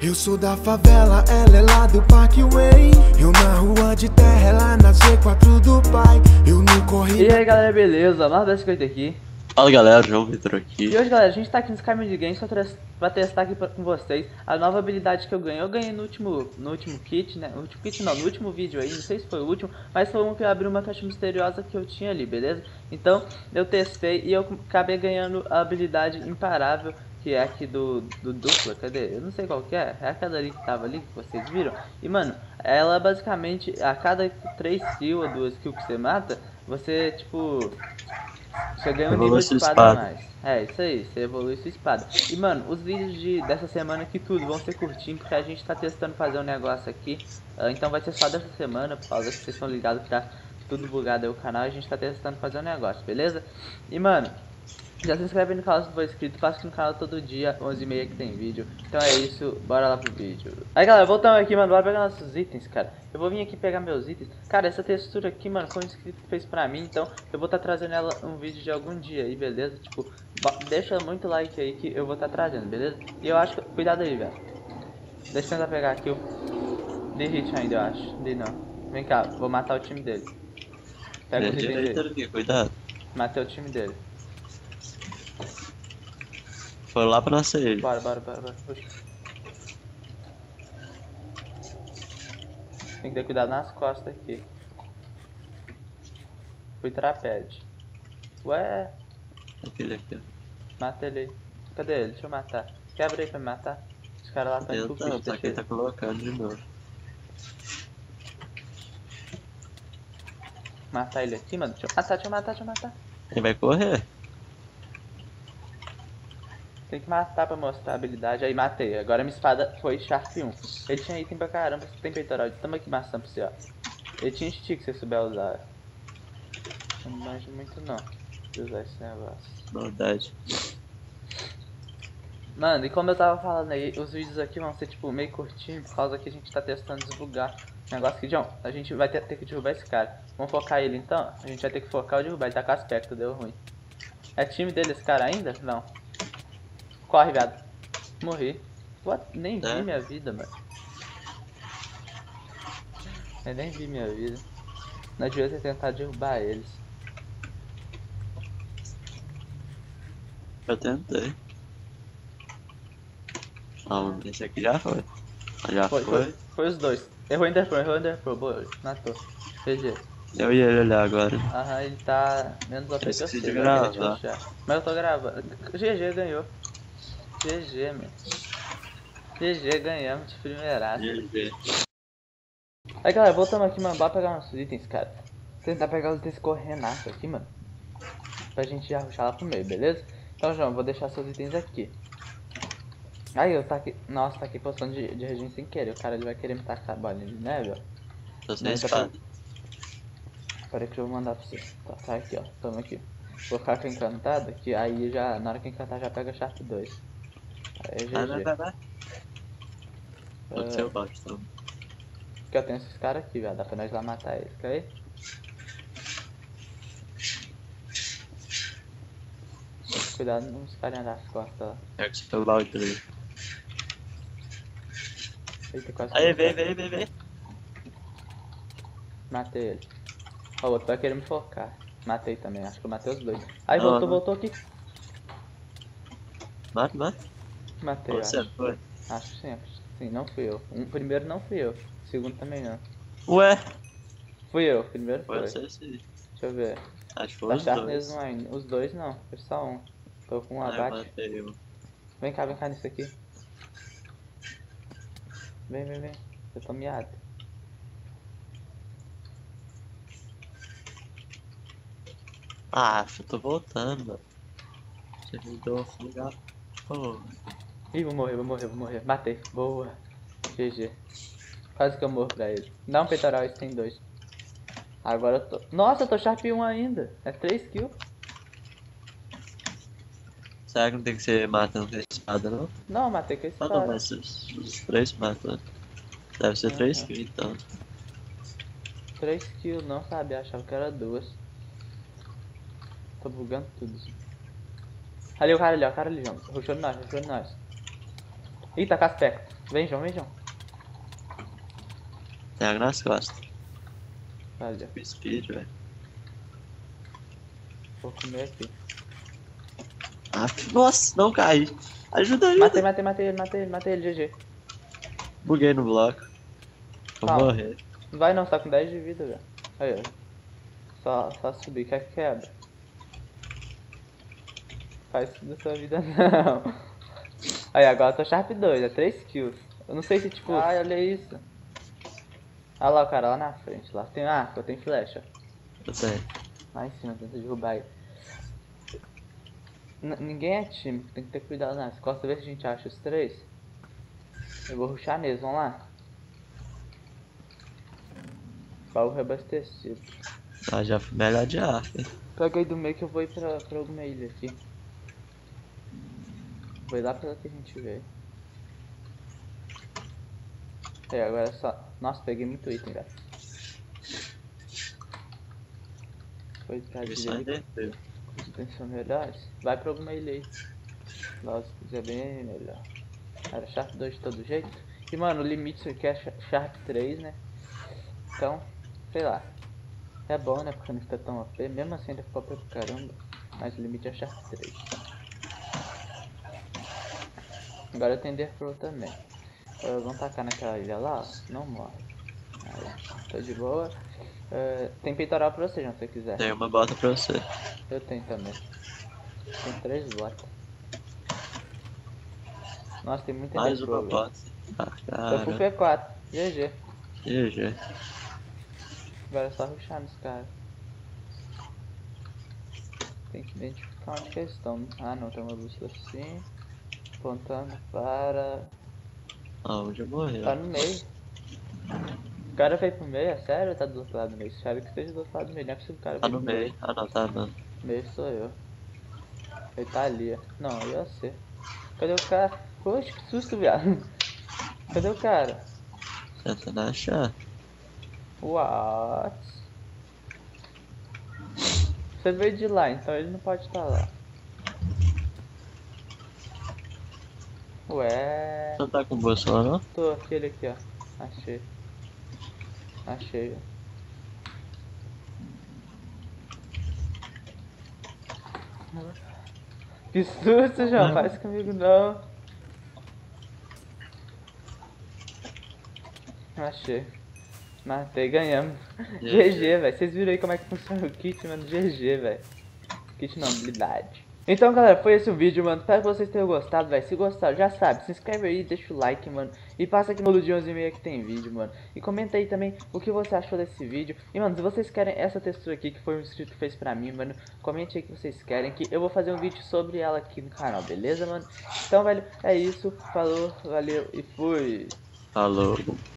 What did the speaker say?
Eu sou da favela, ela é lá do Parkway. Eu na rua de terra, ela na Z4 do pai. Eu no corrido. E aí galera, beleza? Marvel50 aqui. Fala galera, João Vitor aqui. E hoje galera, a gente tá aqui nos caminhos de games pra testar aqui com vocês a nova habilidade que eu ganhei. Eu ganhei no último kit, né? No último kit não, no último vídeo aí, não sei se foi o último, mas foi um que eu abri uma caixa misteriosa que eu tinha ali, beleza? Então eu testei e eu acabei ganhando a habilidade imparável, que é aqui do dupla, cadê? Eu não sei qual que é aquela ali que tava ali, que vocês viram. E mano, ela basicamente, a cada 3 kills ou 2 kills que você mata, você tipo... Você ganha um nível de espada a mais. É, isso aí, você evolui sua espada. E mano, os vídeos dessa semana aqui tudo vão ser curtinhos, porque a gente tá testando fazer um negócio aqui. Então vai ser só dessa semana, por causa que vocês estão ligados que tá tudo bugado aí o canal. A gente tá testando fazer um negócio, beleza? E mano, já se inscreve no canal se não for inscrito, passa aqui no canal todo dia, 11h30 que tem vídeo. Então é isso, bora lá pro vídeo. Aí galera, voltamos aqui, mano, bora pegar nossos itens, cara. Eu vou vir aqui pegar meus itens. Cara, essa textura aqui, mano, foi um inscrito que fez pra mim, então eu vou estar trazendo ela um vídeo de algum dia aí, beleza? Tipo, deixa muito like aí que eu vou estar trazendo, beleza? E eu acho que... Cuidado aí, velho. Deixa eu tentar pegar aqui o... De hit ainda, eu acho. De não. Vem cá, vou matar o time dele. Pega os itens dele. Cuidado. Matei o time dele. Foi lá pra nossa ilha. Bora. Tem que ter cuidado nas costas aqui. Fui trapézio. Ué, Aquele aqui, ó. mata ele aí. Cadê ele? Deixa eu matar. Quebra aí pra me matar. Os caras lá estão Eu com só que ele tá colocando de novo. Matar ele aqui, mano. Deixa eu matar. Ele vai correr. Tem que matar pra mostrar a habilidade. Aí matei. Agora minha espada foi Sharp 1. Ele tinha item pra caramba. Tem peitoral. Tamo aqui maçã pra você, ó. Ele tinha stick se você souber usar. Não manjo muito não de usar esse negócio. Maldade. Mano, e como eu tava falando aí, os vídeos aqui vão ser tipo meio curtinho, por causa que a gente tá testando desbugar o negócio aqui. John, a gente vai ter que derrubar esse cara. Vamos focar ele então? A gente vai ter que focar o derrubar, ele tá com aspecto, deu ruim. É time dele esse cara ainda? Não. Corre, viado. Morri. What? Nem vi minha vida, mano. Eu nem vi minha vida. Nós devia ter tentado derrubar eles. Eu tentei. Não, esse aqui já foi. Já foi. Foi os dois. Errou Enderpearl, boa, matou. GG. Eu ia ele olhar agora. Aham, ele tá menos OP que eu esqueci sei, de gravar. mas eu tô gravando. GG ganhou. GG, meu. GG, ganhamos de primeiraça. GG. Aí galera, voltamos aqui, mano, bora pegar nossos itens, cara. Tentar pegar os itens correnaço aqui, mano. Pra gente já rushar lá pro meio, beleza? Então, João, vou deixar seus itens aqui. Aí, eu tá aqui. Nossa, tá aqui postando de regime sem querer. O cara ele vai querer me tacar a bolinha de neve, ó. Tô sem espada. Pera que eu vou mandar pra você. Tá aqui, ó. Toma aqui. Vou ficar com encantado, que aí já, na hora que encantar já pega Sharp 2. Aí GG. Vai. Pode ser o baixo, então. Porque eu tenho esses caras aqui, velho. Dá pra nós lá matar eles, quer ir? Cuidado nos carinha das costas lá. Pega o seu balde ali. Eita, quase. Aí, vem. Matei ele. Ó, o outro vai querer me focar. Matei também, acho que eu matei os dois. Aí voltou aqui. Mata. Matei, Você acho. foi? Acho que sim, não fui eu. O primeiro não fui eu. O segundo também não. Ué? Fui eu, o primeiro foi. Foi você sim. Deixa eu ver. Acho que foi Tá os chato dois. mesmo ainda. Os dois não, foi só um. Tô com um abate. Matei um. Vem cá nisso aqui. Vem. Eu tô miado. Ah, eu tô voltando, mano. Você me deu um lugar. Pô. Ih, vou morrer. Matei. Boa. GG. Quase que eu morro pra ele. Dá um peitoral, esse tem 2. Agora eu tô... Nossa, eu tô Sharp 1 ainda. É 3 kills. Será que não tem que ser matando com a espada, não? Não, matei com a espada. Não, mas os 3 matam. Deve ser 3 kills, então. 3 kills, não sabia. Achava que era 2. Tô bugando tudo. Ali o cara ali, João. Rushou nós. Eita, com aspecto. Vem, João, vem, João. Tem água nas costas. Valeu. Speed, velho. Vou comer aqui. Ah, nossa, não caí. Ajuda, ajuda. Matei ele, GG. Buguei no bloco. Vou Calma. morrer. Não vai não, você tá com 10 de vida, velho. Aí, ó. Só subir, quer que quebra. Faz isso da sua vida não. Aí, agora eu tô Sharp 2, é 3 kills. Eu não sei se tipo... Ai, olha isso. Olha lá o cara, lá na frente. Lá tem... Ah, eu tenho flecha. Eu tenho. Lá em cima, tenta derrubar ele. Ninguém é time, tem que ter cuidado nas costas, ver se a gente acha os 3. Eu vou rushar neles, vamos lá. Baú reabastecido. Ah, já fui melhor de ar, hein? Peguei do meio que eu vou ir pra alguma ilha aqui. Vou ir lá pela que a gente veio. É, agora é só... Nossa, peguei muito item, velho. Foi pra Isso aí direita. desceu. Os itens são melhores. Vai pra alguma ilha aí. Nossa, é bem melhor. Era Sharp 2 de todo jeito. E mano, o limite isso aqui é Sharp 3, né? Então, sei lá. É bom, né? Porque não fica tão OP. Mesmo assim ainda ficou OP pra caramba. Mas o limite é Sharp 3. Agora eu tenho Derflow também. Vamos tacar naquela ilha lá, ó. Não morre. Aí, tô de boa. Tem peitoral pra você, João, se você quiser. Tem uma bota pra você. Eu tenho também. Tem 3 botas. Nossa, tem muita Mais Derflow, uma velho. bota. Ah, Eu fui cara. P4. GG. GG. Agora é só rushar nos caras. Tem que identificar onde que eles estão. Ah não, tem uma bússola assim. Apontando para... Aonde eu morri? Tá no meio. O cara veio pro meio, é sério ou tá do outro lado do meio? Espero que esteja do outro lado do meio, não é possível que o cara Tá veio no pro meio. meio. Ah, não, tá não. Meio sou eu. Ele tá ali, ó. Não, eu ia ser. Cadê o cara? Poxa, que susto, viado. Cadê o cara? Tentando achar. What? Você veio de lá, então ele não pode estar lá. Ué... Você não tá com bússola, não? Tô, aquele aqui, ó. Achei. Achei, ó. Que susto, João. Faz comigo não. Achei. Matei, ganhamos. GG, velho. Vocês viram aí como é que funciona o kit, mano? GG, velho. Kit não, habilidade. Então, galera, foi esse o vídeo, mano. Espero que vocês tenham gostado, velho. Se gostaram, já sabe, se inscreve aí, deixa o like, mano. E passa aqui no Lude 11h30 que tem vídeo, mano. E comenta aí também o que você achou desse vídeo. E, mano, se vocês querem essa textura aqui, que foi um inscrito que fez pra mim, mano, comente aí que vocês querem, que eu vou fazer um vídeo sobre ela aqui no canal, beleza, mano? Então, velho, é isso. Falou, valeu e fui. Falou.